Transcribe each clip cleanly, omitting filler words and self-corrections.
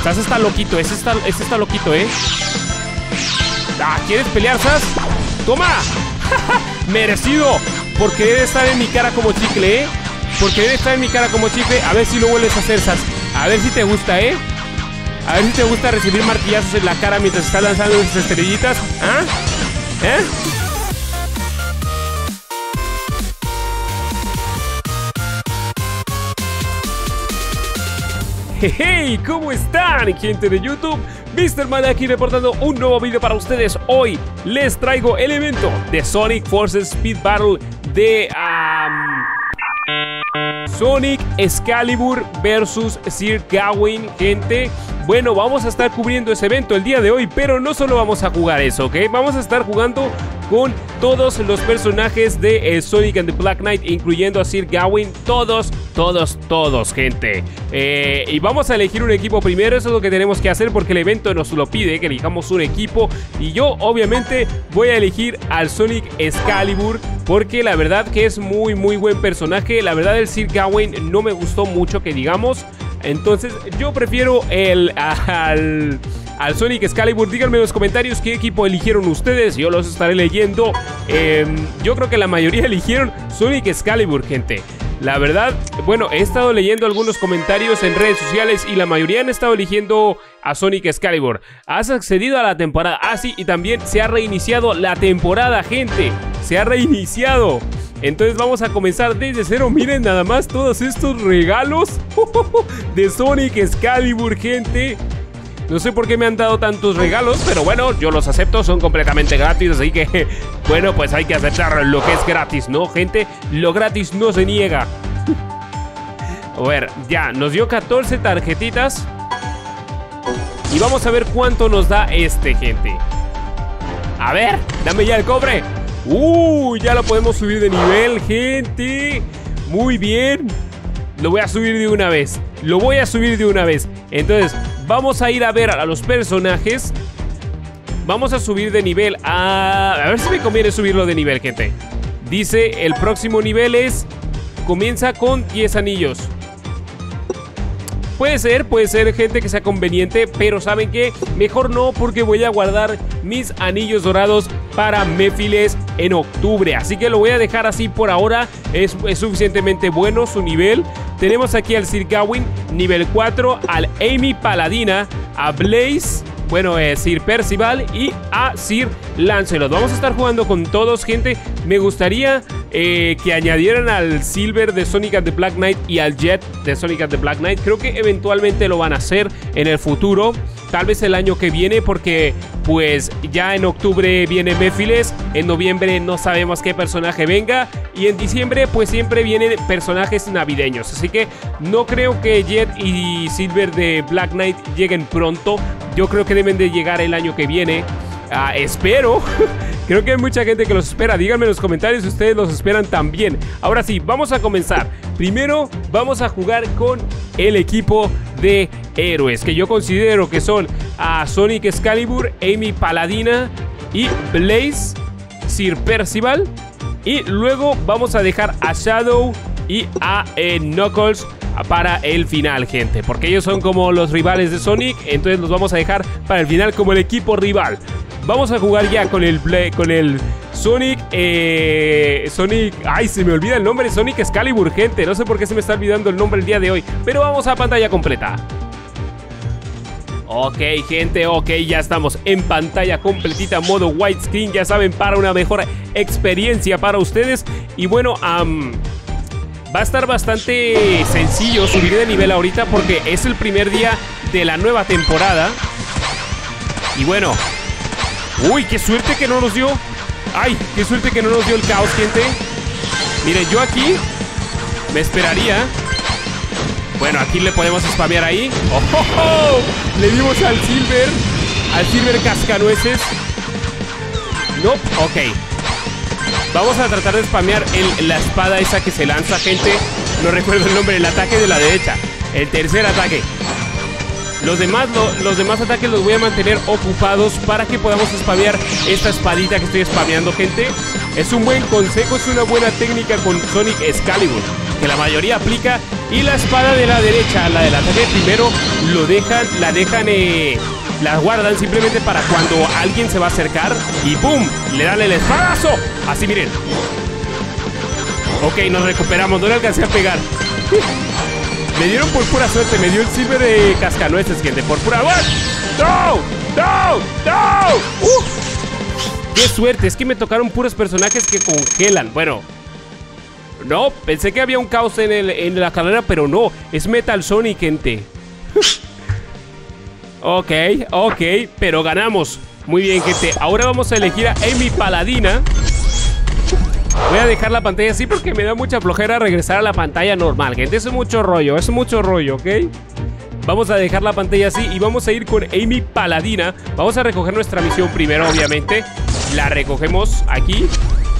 Sas está loquito, ese está loquito, Ah, ¿quieres pelear, Sas? ¡Toma! ¡Merecido! Por querer estar en mi cara como chicle, Por querer estar en mi cara como chicle. A ver si lo vuelves a hacer, Sas. A ver si te gusta, A ver si te gusta recibir martillazos en la cara mientras estás lanzando esas estrellitas. ¿Ah? Hey, ¿cómo están, gente de YouTube? MrMan aquí reportando un nuevo video para ustedes. Hoy les traigo el evento de Sonic Forces Speed Battle de Sonic Excalibur versus Sir Gawain, gente. Bueno, vamos a estar cubriendo ese evento el día de hoy, pero no solo vamos a jugar eso, ¿ok? Vamos a estar jugando con todos los personajes de Sonic and the Black Knight, incluyendo a Sir Gawain, todos, gente. Y vamos a elegir un equipo primero, eso es lo que tenemos que hacer porque el evento nos lo pide, que elijamos un equipo. Y yo, obviamente, voy a elegir al Sonic Excalibur, porque la verdad que es muy buen personaje. La verdad el Sir Gawain no me gustó mucho, que digamos. Entonces yo prefiero al Sonic Excalibur. Díganme en los comentarios qué equipo eligieron ustedes, yo los estaré leyendo. Yo creo que la mayoría eligieron Sonic Excalibur, gente. La verdad, bueno, he estado leyendo algunos comentarios en redes sociales y la mayoría han estado eligiendo a Sonic Excalibur. Has accedido a la temporada. Ah, sí, y también se ha reiniciado la temporada, gente. Se ha reiniciado. Entonces vamos a comenzar desde cero. Miren nada más todos estos regalos de Sonic Excalibur, gente. No sé por qué me han dado tantos regalos, pero bueno, yo los acepto, son completamente gratis, así que, bueno, pues hay que aceptar lo que es gratis, ¿no, gente? Lo gratis no se niega. A ver, ya, nos dio 14 tarjetitas. Y vamos a ver cuánto nos da gente. A ver, dame ya el cobre. Ya lo podemos subir de nivel, gente. Muy bien. Lo voy a subir de una vez. Entonces, vamos a ir a ver a los personajes. Vamos a subir de nivel a ver si me conviene subirlo de nivel, gente. Dice, el próximo nivel comienza con 10 anillos. Puede ser, gente, que sea conveniente, pero ¿saben qué? Mejor no, porque voy a guardar mis anillos dorados para Mephiles en octubre. Así que lo voy a dejar así por ahora. Es suficientemente bueno su nivel. Tenemos aquí al Sir Gawain, nivel 4, al Amy Paladina, a Blaze, bueno, Sir Percival y a Sir Lancelot. Vamos a estar jugando con todos, gente. Me gustaría que añadieran al Silver de Sonic and the Black Knight y al Jet de Sonic and the Black Knight. Creo que eventualmente lo van a hacer en el futuro. Tal vez el año que viene, porque pues ya en octubre viene Mephiles, en noviembre no sabemos qué personaje venga, y en diciembre pues siempre vienen personajes navideños. Así que no creo que Jet y Silver de Black Knight lleguen pronto. Yo creo que deben de llegar el año que viene. Espero. Creo que hay mucha gente que los espera. Díganme en los comentarios si ustedes los esperan también. Ahora sí, vamos a comenzar. Primero vamos a jugar con el equipo de héroes, que yo considero que son a Sonic Excalibur, Amy Paladina y Blaze, Sir Percival. Y luego vamos a dejar a Shadow y a Knuckles para el final, gente, porque ellos son como los rivales de Sonic. Entonces los vamos a dejar para el final como el equipo rival. Vamos a jugar ya con el Sonic, ay, se me olvida el nombre, Sonic Excalibur, gente. No sé por qué se me está olvidando el nombre el día de hoy, pero vamos a pantalla completa. Ok, gente, ya estamos en pantalla completita, modo widescreen, ya saben, para una mejor experiencia para ustedes. Y bueno, va a estar bastante sencillo subir de nivel ahorita, porque es el primer día de la nueva temporada. Y bueno, uy, qué suerte que no nos dio. Ay, qué suerte que no nos dio el caos, gente. Miren, yo aquí me esperaría. Bueno, aquí le podemos spamear ahí. ¡Oh! Le dimos al Silver cascanueces. No, ok. Vamos a tratar de spamear la espada esa que se lanza, gente. No recuerdo el nombre, el ataque de la derecha. El tercer ataque. Los demás ataques los voy a mantener ocupados para que podamos spamear esta espadita que estoy spameando, gente. Es un buen consejo, es una buena técnica con Sonic Excalibur. que la mayoría aplica. Y la espada de la derecha, la del ataque primero, la guardan simplemente para cuando alguien se va a acercar y ¡pum! Le dan el espadazo. Así, miren. Ok, nos recuperamos, no le alcancé a pegar. Me dieron por pura suerte, me dio el silver de cascanueces, gente, por pura... ¡No! ¡No! ¡No! ¡Qué suerte! Es que me tocaron puros personajes que congelan. Bueno, no, pensé que había un caos en la carrera, pero no, es Metal Sonic, gente. Ok, pero ganamos. Muy bien, gente, ahora vamos a elegir a Amy Paladina. Voy a dejar la pantalla así porque me da mucha flojera regresar a la pantalla normal, gente. Es mucho rollo, ¿ok? Vamos a dejar la pantalla así y vamos a ir con Amy Paladina. Vamos a recoger nuestra misión primero, obviamente. La recogemos aquí.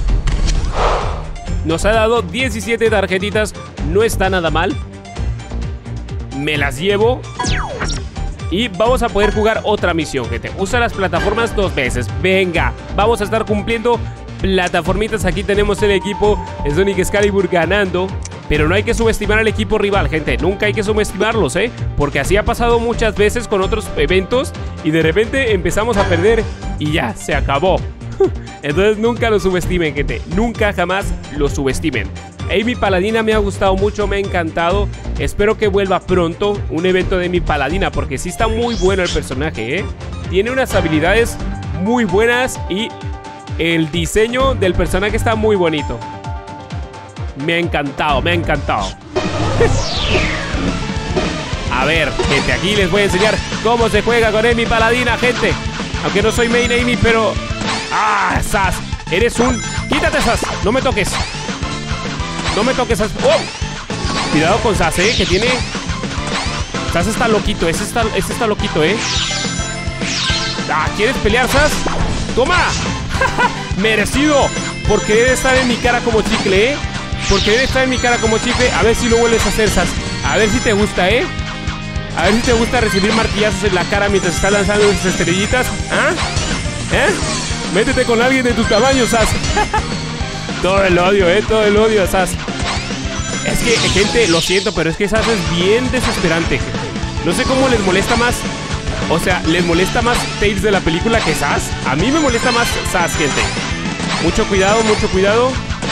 Nos ha dado 17 tarjetitas. No está nada mal. Me las llevo. Y vamos a poder jugar otra misión, gente. Usa las plataformas 2 veces. Venga, vamos a estar cumpliendo plataformitas. Aquí tenemos el equipo Sonic Excalibur ganando. Pero no hay que subestimar al equipo rival, gente. Nunca hay que subestimarlos, porque así ha pasado muchas veces con otros eventos. Y de repente empezamos a perder y ya, se acabó. Entonces nunca lo subestimen, gente. Nunca jamás lo subestimen. Amy Paladina me ha gustado mucho, me ha encantado. Espero que vuelva pronto un evento de Amy Paladina, porque sí está muy bueno el personaje, Tiene unas habilidades muy buenas y el diseño del personaje está muy bonito. Me ha encantado, me ha encantado. A ver, gente, aquí les voy a enseñar cómo se juega con Amy Paladina, gente. Aunque no soy main Amy, pero... ¡Ah, Sass! Eres un... ¡Quítate, Sass! ¡No me toques! ¡No me toques, Sass! ¡Oh! Cuidado con Sass, que tiene... Sass está loquito, ese está loquito, Ah, ¿quieres pelear, Sass? ¡Toma! ¡Merecido! Por querer estar en mi cara como chicle, Por querer estar en mi cara como chicle. A ver si lo vuelves a hacer, Sass. A ver si te gusta, A ver si te gusta recibir martillazos en la cara mientras estás lanzando esas estrellitas. ¿Ah? Métete con alguien de tu tamaño, Sass. Todo el odio, todo el odio, Sass. Es que, gente, lo siento, pero es que Sass es bien desesperante. No sé cómo les molesta más. O sea, ¿les molesta más Tails de la película que Sass? A mí me molesta más Sass, gente. Mucho cuidado, mucho cuidado.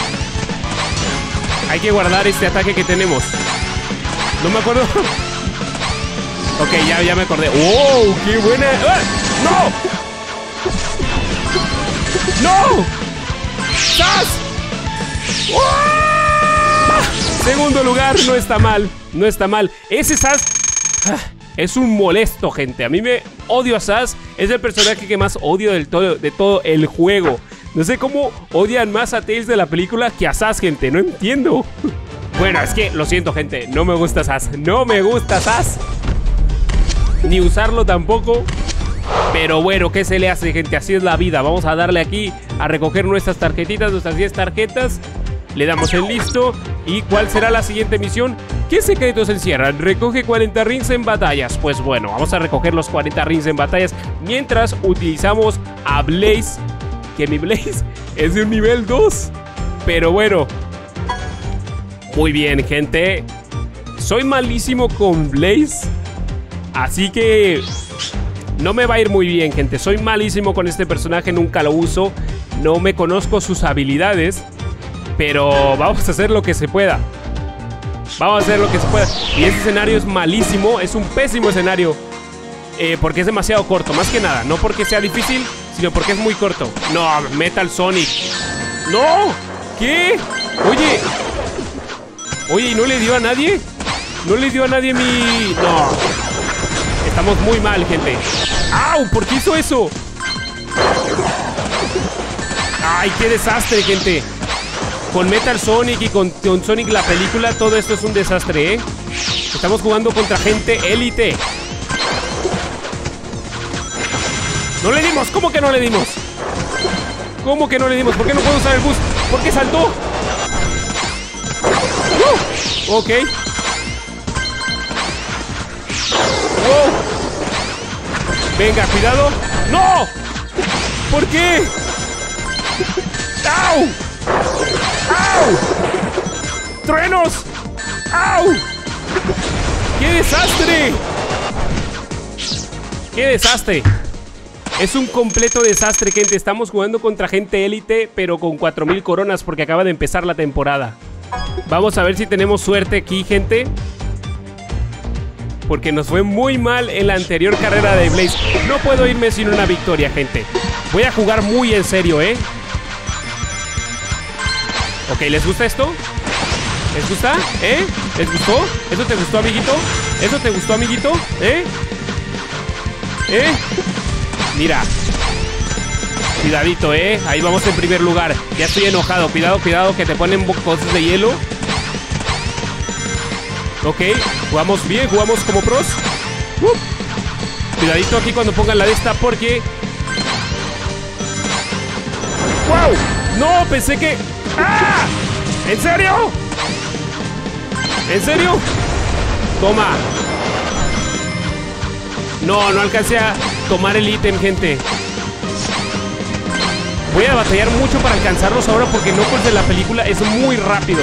Hay que guardar este ataque que tenemos. No me acuerdo. Ok, ya me acordé. ¡Wow! ¡Qué buena! ¡Ah! ¡No! ¡No! ¡Sass! ¡Oh! Segundo lugar, no está mal. No está mal. Ese Sass es un molesto, gente. A mí me odio a Sass. Es el personaje que más odio de todo el juego. No sé cómo odian más a Tails de la película que a Sass, gente. No entiendo. Bueno, es que, lo siento, gente. No me gusta Sass. No me gusta Sass. Ni usarlo tampoco. Pero bueno, ¿qué se le hace, gente? Así es la vida. Vamos a darle aquí a recoger nuestras tarjetitas, nuestras 10 tarjetas. Le damos en listo. ¿Y cuál será la siguiente misión? ¿Qué secretos encierran? Recoge 40 rings en batallas. Pues bueno, vamos a recoger los 40 rings en batallas mientras utilizamos a Blaze. Que mi Blaze es de un nivel 2. Pero bueno. Muy bien, gente. Soy malísimo con Blaze. Así que... no me va a ir muy bien, gente. Soy malísimo con este personaje, nunca lo uso. No me conozco sus habilidades. Pero vamos a hacer lo que se pueda. Vamos a hacer lo que se pueda. Y este escenario es malísimo, es un pésimo escenario. Porque es demasiado corto, más que nada. No porque sea difícil, sino porque es muy corto. No, Metal Sonic. ¡No! ¿Qué? Oye, ¿y no le dio a nadie? ¿No le dio a nadie mi...? No. Estamos muy mal, gente. ¡Au! ¿Por qué hizo eso? ¡Ay, qué desastre, gente! Con Metal Sonic y con Sonic la película, todo esto es un desastre, Estamos jugando contra gente élite. ¡No le dimos! ¿Cómo que no le dimos? ¿Cómo que no le dimos? ¿Por qué no puedo usar el boost? ¿Por qué saltó? Ok. ¡Wow! Venga, cuidado. ¡No! ¿Por qué? ¡Au! ¡Au! ¡Truenos! ¡Au! ¡Qué desastre! ¡Qué desastre! Es un completo desastre, gente. Estamos jugando contra gente élite, pero con 4000 coronas porque acaba de empezar la temporada. Vamos a ver si tenemos suerte aquí, gente, porque nos fue muy mal en la anterior carrera de Blaze. No puedo irme sin una victoria, gente. Voy a jugar muy en serio, ¿eh? Ok, ¿les gusta esto? ¿Les gusta? ¿Eh? ¿Les gustó? ¿Eso te gustó, amiguito? ¿Eso te gustó, amiguito? ¿Eh? ¿Eh? Mira. Cuidadito, ¿eh? Ahí vamos en primer lugar. Ya estoy enojado. Cuidado, cuidado, que te ponen cosas de hielo. Ok, jugamos bien, jugamos como pros. Cuidadito aquí cuando pongan la de esta porque... ¡Wow! No, pensé que... ¡Ah! ¿En serio? ¿En serio? Toma. No, no alcancé a tomar el ítem, gente. Voy a batallar mucho para alcanzarlos ahora porque Knuckles de la película es muy rápido.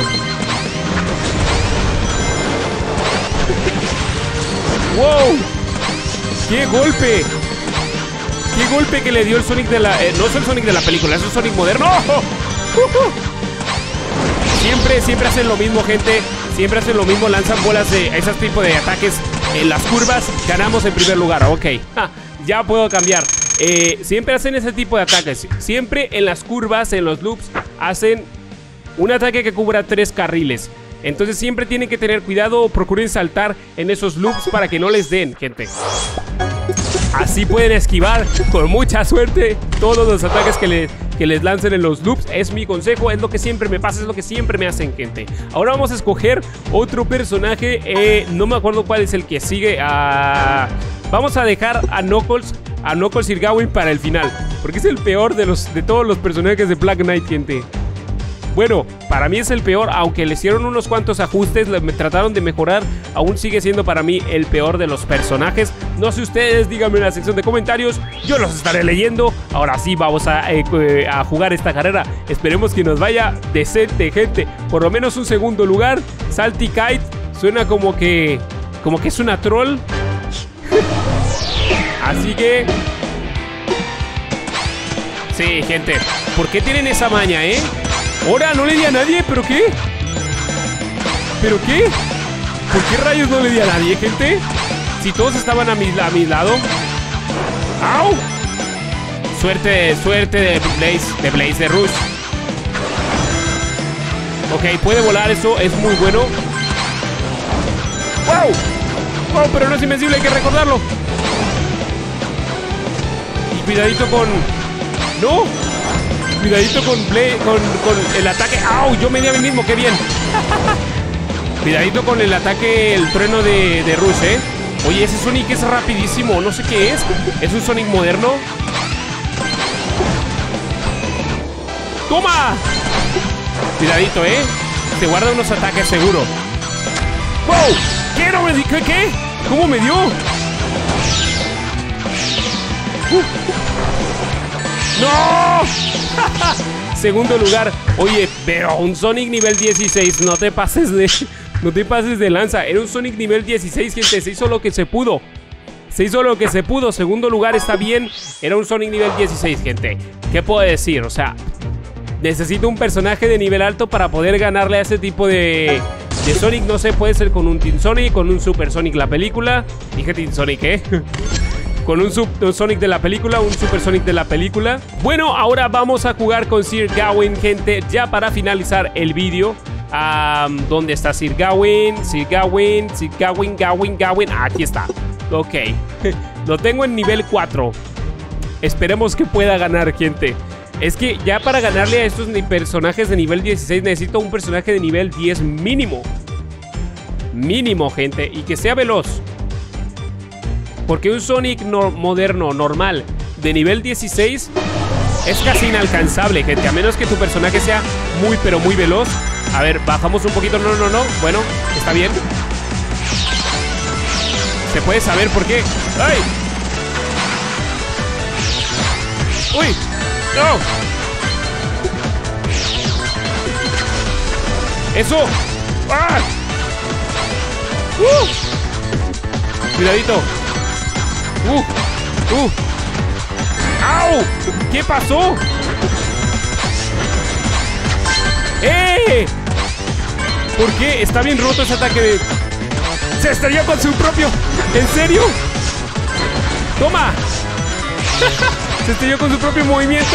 ¡Wow! ¡Qué golpe! ¡Qué golpe que le dio el Sonic de la... no es el Sonic de la película, es un Sonic moderno. Siempre hacen lo mismo, gente. Siempre hacen lo mismo, lanzan bolas de ese tipo de ataques en las curvas. Ganamos en primer lugar, ok. Ya puedo cambiar. Siempre hacen ese tipo de ataques. Siempre en las curvas, en los loops, hacen un ataque que cubra 3 carriles. Entonces siempre tienen que tener cuidado. Procuren saltar en esos loops para que no les den, gente. Así pueden esquivar con mucha suerte todos los ataques que les lancen en los loops. Es mi consejo, es lo que siempre me pasa, es lo que siempre me hacen, gente. Ahora vamos a escoger otro personaje. No me acuerdo cuál es el que sigue. Vamos a dejar a Knuckles Sir Gawain para el final, porque es el peor de todos los personajes de Black Knight, gente. Bueno, para mí es el peor, aunque le hicieron unos cuantos ajustes, me trataron de mejorar, aún sigue siendo para mí el peor de los personajes. No sé ustedes, díganme en la sección de comentarios, yo los estaré leyendo. Ahora sí, vamos a jugar esta carrera. Esperemos que nos vaya decente, gente. Por lo menos un segundo lugar. Salty Kite, suena como que es una troll. Así que... sí, gente, ¿por qué tienen esa maña, eh? Ahora no le di a nadie, ¿pero qué? ¿Pero qué? ¿Por qué rayos no le di a nadie, gente? Si todos estaban a mi lado. ¡Au! Suerte de Blaze, de Rush. Ok, puede volar, eso es muy bueno. ¡Wow! ¡Wow! Pero no es invencible, hay que recordarlo. Y cuidadito con... ¡no! Cuidadito con el ataque. ¡Au! Yo me di a mí mismo, qué bien. Cuidadito con el ataque, el trueno de Rush, ¿eh? Oye, ese Sonic es rapidísimo, no sé qué es. ¿Es un Sonic moderno? ¡Toma! Cuidadito, ¿eh? Te guarda unos ataques seguro. ¡Wow! ¿Qué? ¿No me di? ¿Qué? ¿Cómo me dio? ¡No! Segundo lugar. Oye, pero un Sonic nivel 16. No te pases de lanza. Era un Sonic nivel 16, gente. Se hizo lo que se pudo. Segundo lugar, está bien. Era un Sonic nivel 16, gente. ¿Qué puedo decir? O sea, necesito un personaje de nivel alto para poder ganarle a ese tipo de Sonic. No sé, puede ser con un Team Sonic, con un Super Sonic la película. Dije Team Sonic, ¿eh? Con un Sonic de la película, un Super Sonic de la película. Bueno, ahora vamos a jugar con Sir Gawain, gente. Ya para finalizar el vídeo. ¿Dónde está Sir Gawain? Gawain. Aquí está. Ok. Lo tengo en nivel 4. Esperemos que pueda ganar, gente. Es que ya para ganarle a estos personajes de nivel 16 necesito un personaje de nivel 10 mínimo. Mínimo, gente. Y que sea veloz. Porque un Sonic moderno, normal, de nivel 16 es casi inalcanzable, gente. A menos que tu personaje sea muy, pero muy veloz. A ver, bajamos un poquito. No. Bueno, está bien. Se puede saber por qué. ¡Ay! ¡Uy! ¡No! ¡Eso! ¡Ah! Cuidadito. ¡Au! ¿Qué pasó? ¿Por qué? Está bien roto ese ataque de... Se estrelló con su propio... ¿En serio? ¡Toma! Se estrelló con su propio movimiento.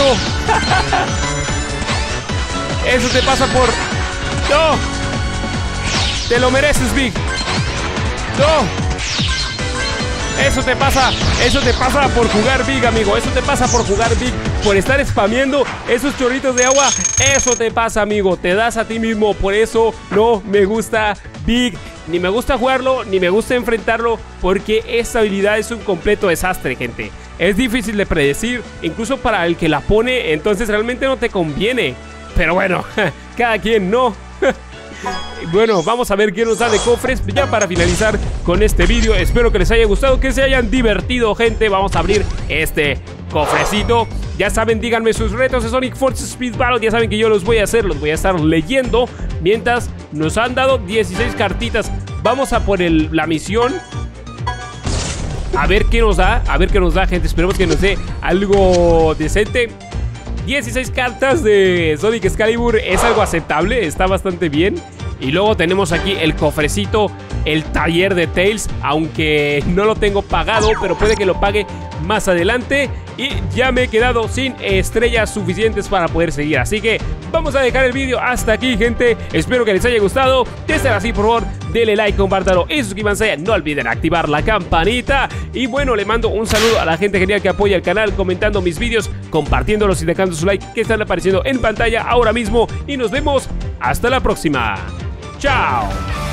Eso te pasa por... ¡No! Te lo mereces, Big. ¡No! Eso te pasa por jugar Big, amigo. Eso te pasa por jugar Big. Por estar spameando esos chorritos de agua. Eso te pasa, amigo. Te das a ti mismo. Por eso no me gusta Big. Ni me gusta jugarlo, ni me gusta enfrentarlo, porque esta habilidad es un completo desastre, gente. Es difícil de predecir, incluso para el que la pone. Entonces realmente no te conviene. Pero bueno, cada quien, ¿no? Bueno, vamos a ver qué nos da de cofres ya para finalizar con este vídeo. Espero que les haya gustado, que se hayan divertido, gente. Vamos a abrir este cofrecito. Ya saben, díganme sus retos de Sonic Force Speed Battle. Ya saben que yo los voy a hacer, los voy a estar leyendo mientras nos han dado 16 cartitas. Vamos a por la misión. A ver qué nos da, gente. Esperemos que nos dé algo decente. 16 cartas de Sonic Excalibur es algo aceptable, está bastante bien. Y luego tenemos aquí el cofrecito, el taller de Tails, aunque no lo tengo pagado, pero puede que lo pague más adelante. Y ya me he quedado sin estrellas suficientes para poder seguir, así que vamos a dejar el vídeo hasta aquí, gente. Espero que les haya gustado. De ser así, por favor, denle like, compártanlo y suscríbanse. No olviden activar la campanita. Y bueno, le mando un saludo a la gente genial que apoya el canal, comentando mis vídeos, compartiéndolos y dejando su like, que están apareciendo en pantalla ahora mismo. Y nos vemos hasta la próxima. ¡Chao!